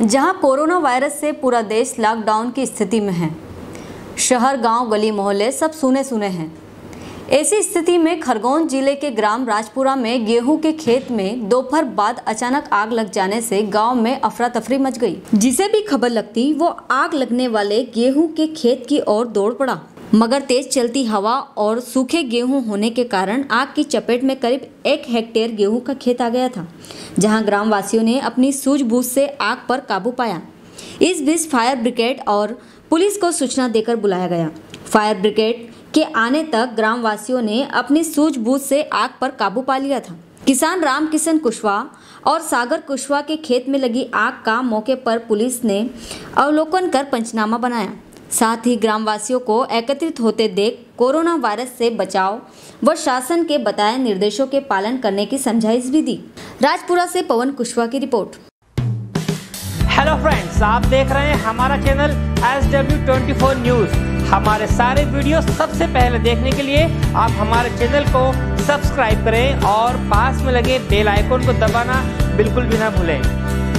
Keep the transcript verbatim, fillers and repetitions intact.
जहां corona virus से पूरा देश लॉकडाउन की स्थिति में है। शहर, गांव, गली मोहल्ले सब सूने सूने हैं। ऐसी स्थिति में खरगोन जिले के ग्राम राजपुरा में गेहूं के खेत में दोपहर बाद अचानक आग लग जाने से गांव में अफरा तफरी मच गई। जिसे भी खबर लगती वो आग लगने वाले गेहूं के खेत की ओर दौड़ पड़ा, मगर तेज चलती हवा और सूखे गेहूं होने के कारण आग की चपेट में करीब एक हेक्टेयर गेहूं का खेत आ गया था, जहां ग्रामवासियों ने अपनी सूझबूझ से आग पर काबू पाया। इस बीच फायर ब्रिगेड और पुलिस को सूचना देकर बुलाया गया। फायर ब्रिगेड के आने तक ग्रामवासियों ने अपनी सूझबूझ से आग पर काबू पा लिया था। किसान रामकिशन कुशवाहा और सागर कुशवाहा के खेत में लगी आग का मौके पर पुलिस ने अवलोकन कर पंचनामा बनाया। साथ ही ग्रामवासियों को एकत्रित होते देख कोरोना वायरस से बचाव व शासन के बताए निर्देशों के पालन करने की समझाइश भी दी। राजपुरा से पवन कुशवाहा की रिपोर्ट। हेलो फ्रेंड्स, आप देख रहे हैं हमारा channel S W twenty four news. हमारे सारे वीडियो सबसे पहले देखने के लिए आप हमारे चैनल को सब्सक्राइब करें और पास में लगे बेल आइकन को दबाना बिल्कुल भी ना भूलें।